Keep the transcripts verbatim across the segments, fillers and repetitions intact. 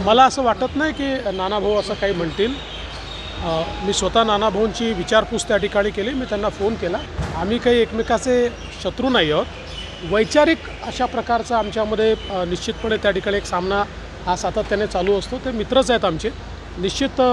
मला असं वाटत नाही की नानाभाऊ असं काही म्हणतील। मी स्वतः नानाभाऊंची विचारपूस त्या ठिकाणी केली। मी त्यांना फोन केला। आम्ही काही एकमेकाचे शत्रू नाही आहोत। वैचारिक अशा प्रकारचा आमच्यामध्ये निश्चितपणे त्या ठिकाणी एक सामना हा सातत्याने चालू असतो। ते मित्रच आहेत आमचे। निश्चित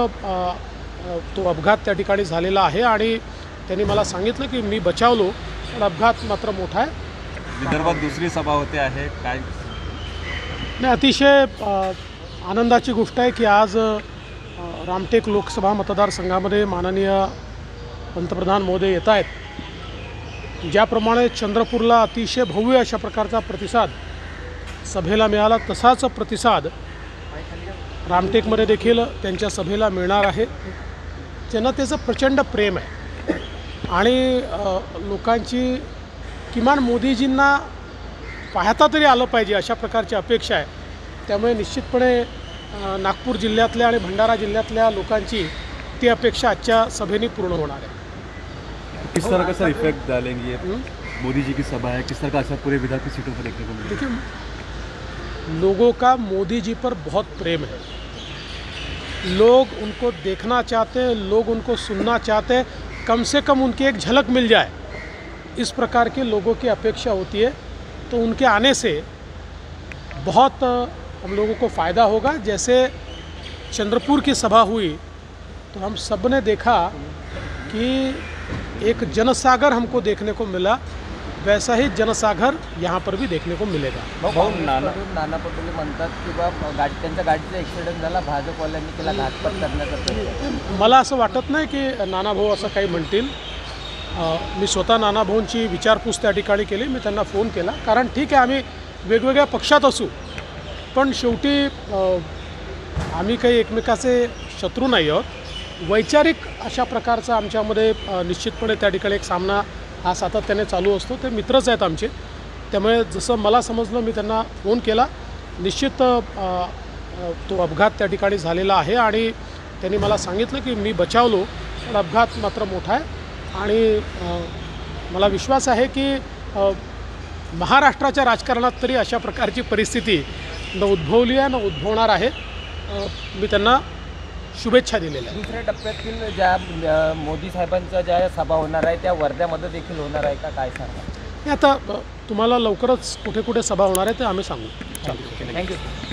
तो अपघात त्या ठिकाणी झालेला आहे आणि त्यांनी मला सांगितलं की मी बचावलो, पण अपघात मात्र मोठा आहे। विदर्भात दुसरी सभा होते आहे काय? नाही, अतिशय आनंदाची गोष्ट आहे की आज रामटेक लोकसभा मतदारसंघामध्ये माननीय पंतप्रधान महोदय येत आहेत। ज्याप्रमाणे चंद्रपूरला अतिशय भव्य अशा प्रकारचा प्रतिसाद सभेला मिळाला, तसाच प्रतिसाद रामटेकमध्ये देखील त्यांच्या सभेला मिळणार आहे। जनतेचं प्रचंड प्रेम आहे आणि लोकांची किमान मोदीजींना पाहता तरी आलं पाहिजे अशा प्रकारची अपेक्षा आहे। त्यामुळे निश्चितपणे नागपूर जिल्ह्यातल्या आणि भंडारा जिल्ह्यातल्या लोकांची ती अपेक्षा आजच्या सभेने पूर्ण होणार है। किस तरह का सर इफेक्ट डालेंगे मोदी जी की सभा है, किस तरह का असर पूरे विदर्भ की सीटों पर देखने को मिलेगा? देखिए, लोगों का मोदी जी पर बहुत प्रेम है। लोग उनको देखना चाहते हैं, लोग उनको सुनना चाहते हैं, कम से कम उनकी एक झलक मिल जाए, इस प्रकार के लोगों की अपेक्षा होती है। तो उनके आने से बहुत हम लोगों को फ़ायदा होगा। जैसे चंद्रपुर की सभा हुई तो हम सब ने देखा कि एक जनसागर हमको देखने को मिला, वैसा ही जनसागर यहाँ पर भी देखने को मिलेगा। भाऊ नाना नाना पटोले म्हणतात की बा गाडी त्यांच्या गाडीचा ॲक्सिडेंट झाला, भाजपवाल्यांनी त्याला घातपात करण्याचा। मला असं वाटत नाही की नानाभाऊ असं काही म्हणतील। मी स्वतः नानाभाऊंची विचारपूस त्या ठिकाणी केली। मी त्यांना फोन केला, कारण ठीक आहे आम्ही वेगवेगळ्या पक्षात असू, पण शेवटी आम्ही काही एकमेकाचे शत्रू नाही आहोत। वैचारिक अशा प्रकारचा आमच्यामध्ये निश्चितपणे त्या ठिकाणी एक सामना हा सातत्याने चालू असतो। ते मित्रच आहेत आमचे। त्यामुळे जसं मला समजलं मी त्यांना फोन केला। निश्चित तो अपघात त्या ठिकाणी झालेला आहे आणि त्यांनी मला सांगितलं की मी बचावलो, पण अपघात मात्र मोठा आहे आणि मला विश्वास आहे की महाराष्ट्राच्या राजकारणात तरी अशा प्रकारची परिस्थिती न उद्भवली आहे न उद्भवणार आहे। मी त्यांना शुभेच्छा दिलेल्या आहेत। दुसऱ्या टप्प्यातील ज्या मोदी साहेबांच्या ज्या सभा होणार आहे त्या वर्ध्यामध्ये देखील होणार आहे का, काय सांगा? आता तुम्हाला लवकरच कुठे कुठे सभा होणार आहे ते आम्ही सांगू। थँक्यू।